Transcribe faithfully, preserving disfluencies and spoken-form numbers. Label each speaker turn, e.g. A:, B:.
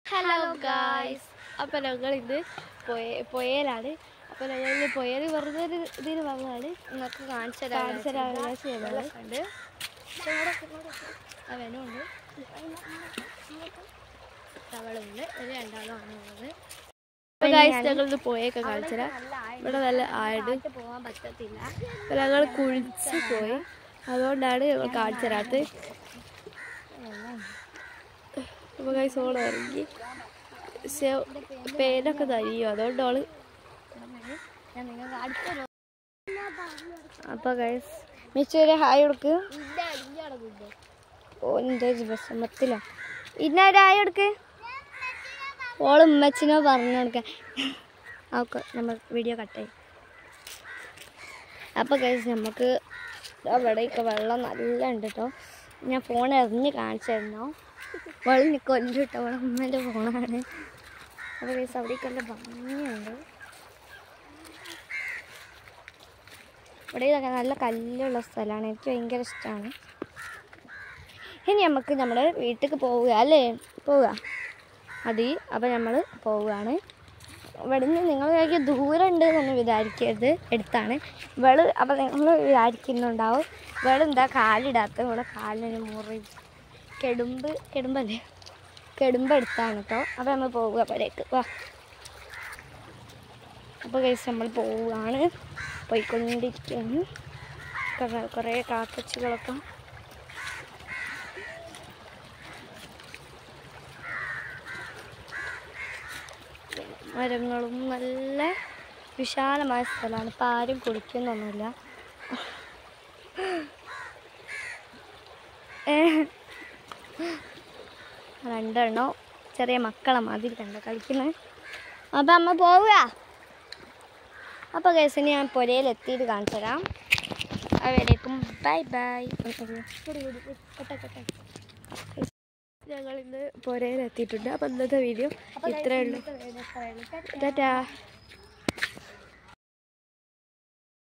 A: Hello guys, അപ്പോൾ ഞങ്ങൾ ഇന്ന് പൊയയിലാണ്. അപ്പോൾ ഞങ്ങൾ പൊയൽ വെറുതെ ഒരു ഇതിന് വന്നതാണ്. നിങ്ങൾക്ക് കാണിച്ചു കാണിച്ചു തരാൻ ചെയ്യുന്നത് അവനുണ്ട്, തവളുണ്ട്, ഒരു രണ്ടാളുമാണ് ഉള്ളത്. അപ്പോൾ ഗായ്സ് ഞങ്ങളിത് പൊയൊക്കെ കാണിച്ചു തരാം. ഇവിടെ നല്ല ആയിട്ട് പോകാൻ പറ്റത്തില്ല. അപ്പോൾ ഞങ്ങൾ കുളിച്ച് പോയി, അതുകൊണ്ടാണ് ഞങ്ങൾ കാണിച്ചു തരാത്തത്. അപ്പോൾ ഗൈസ് ഓള് ഇറങ്ങി, പക്ഷേ പേരൊക്കെ തരിയോ, അതുകൊണ്ടോള്. അപ്പോൾ ഗൈസ് മിച്ചൊരു ഹായ് കൊടുക്ക്. ഓൻ്റെ വിഷമത്തിലാ. ഇന്നൊരു ഹായ് കൊടുക്ക്. ഓള് ഉമ്മച്ചിനോ പറഞ്ഞു കൊടുക്കാൻ. ഓക്കെ, നമ്മൾ വീഡിയോ കട്ടായി. അപ്പോൾ ഗൈസ് നമുക്ക് അവിടെയൊക്കെ വെള്ളം നല്ല ഉണ്ട് കേട്ടോ. ഞാൻ ഫോൺ എറിഞ്ഞ് കാണിച്ചായിരുന്നോ, വെള്ളം കൊല്ലു കേട്ടോ. അവളെ ഉമ്മേൻ്റെ ഫോണാണ്. അപ്പോൾ ഗൈസ് അവിടേക്ക് നല്ല ഭംഗിയുണ്ട്. ഇവിടെ ഇതൊക്കെ നല്ല കല്ലുള്ള സ്ഥലമാണ്, എനിക്ക് ഭയങ്കര ഇഷ്ടമാണ്. ഇനി നമുക്ക് നമ്മുടെ വീട്ടിലേക്ക് പോവുക അല്ലേ, പോവുക മതി. അപ്പോൾ നമ്മൾ പോവുകയാണ്. ഇവിടെ നിന്ന് നിങ്ങൾ വിചാരിക്കുക ദൂരം ഉണ്ട് എന്ന് വിചാരിക്കരുത്, എടുത്താണ് വെള്. അപ്പോൾ നിങ്ങൾ വിചാരിക്കുന്നുണ്ടാവും വെള് എന്താ കാലിടാത്ത, ഇവിടെ കാലിന് മുറി കെടുമ്പ് കെടുമ്പല്ലേ കെടുമ്പ് എടുത്താണ് കേട്ടോ. അപ്പോൾ നമ്മൾ പോവുക അപ്പോഴേക്ക് വാ. അപ്പോൾ കഴിച്ച് നമ്മൾ പോവുകയാണ്, പോയിക്കൊണ്ടിരിക്കുകയാണ്. കുറേ കാക്കച്ചികളൊക്കെ മരങ്ങളും നല്ല വിശാലമായ സ്ഥലമാണ്. ഇപ്പം ആരും കുളിക്കുന്നൊന്നുമില്ല. രണ്ടെണ്ണോ ചെറിയ മക്കളെ മാതിരി കണ്ട കളിക്കുന്നത്. അപ്പം അമ്മ പോവുക. അപ്പോൾ കേസിന് ഞാൻ പുരയിൽ എത്തിയിട്ട് കാണിച്ചു തരാം. അവരേക്കും ബൈ ബൈ. ഞങ്ങൾ ഇന്ന് പുരയിൽ എത്തിയിട്ടുണ്ട്. അപ്പം ഇന്നത്തെ വീഡിയോ ഇത്രയേ ഉള്ളൂ. ടാറ്റാ.